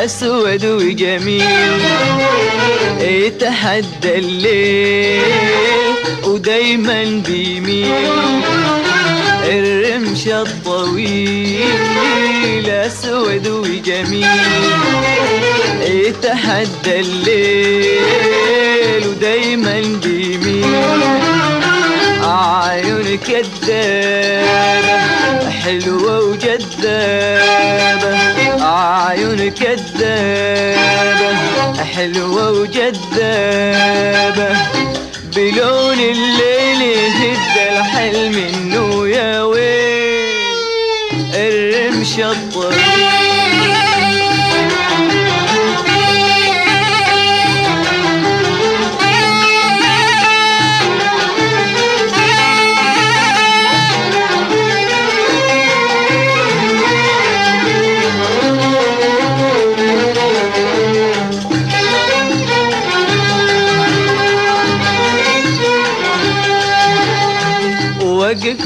الأسود وجميل يتحدى الليل ودايما بيميل. الرمش الطويل أسود وجميل يتحدى الليل ودايما بيميل. عيون كدابة حلوة وجذابة، عيون كدابة حلوة وجذابة، بلون الليل يهد الحلم انه يا ويل. الرمش الطويل واقف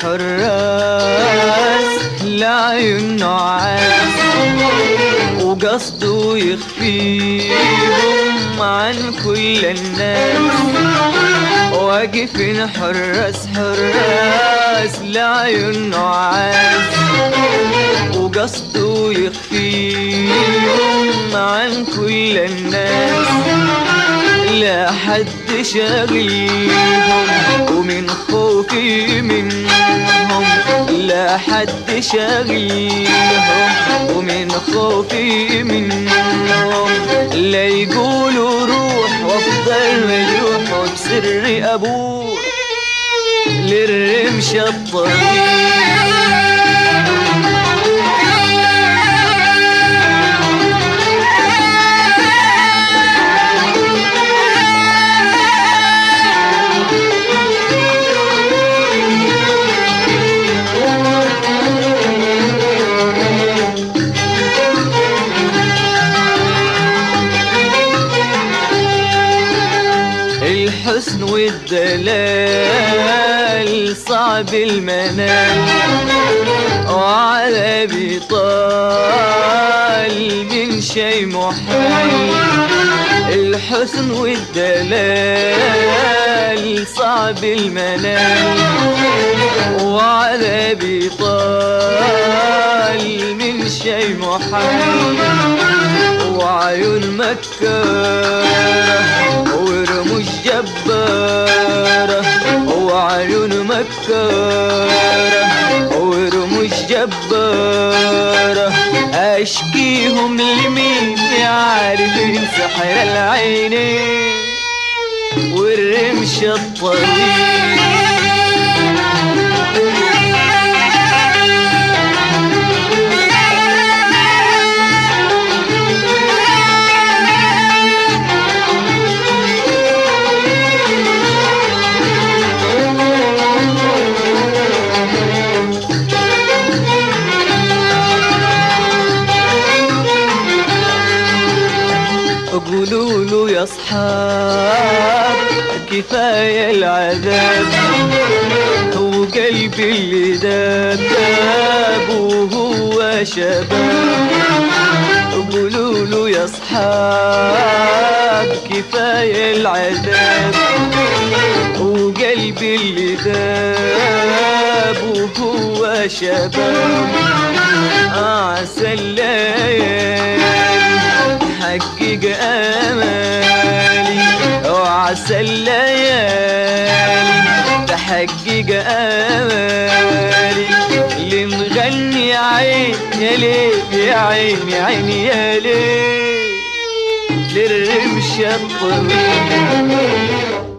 حراس لعيون نعاس وقصده يخفيهم عن كل الناس. واقف حراس لعيون نعاس وقصده يخفيهم عن كل الناس. لا حد شاغلهم ومن خوفي منهم، لا حد شاغلهم ومن خوفي منهم. لا يقولوا روح وافضل مجروح وبسر ابوح للرمش الطويل. الحسن والدلال صعب المنال وعلى بطال من شي محال. الحسن والدلال صعب المنال وعلى بطال من شي محال. وعيون مكارة ورموش جبارة، وعيون مكارة ورموش جبارة، أشكيهم لمين يعرفين سحر العينين والرمش الطويل. قولوا له يا اصحاب كفايه العذاب، هو قلبي اللي داب وهو شباب. قولوا له يا اصحاب كفايه العذاب، وقلبي اللي داب وهو شباب. عسى الليالي حقق امالي، وعسى الليالي تحقق امالي. اللي مغني يا عين يا ليل يا عين يا عين يا ليل للرمش الطويل.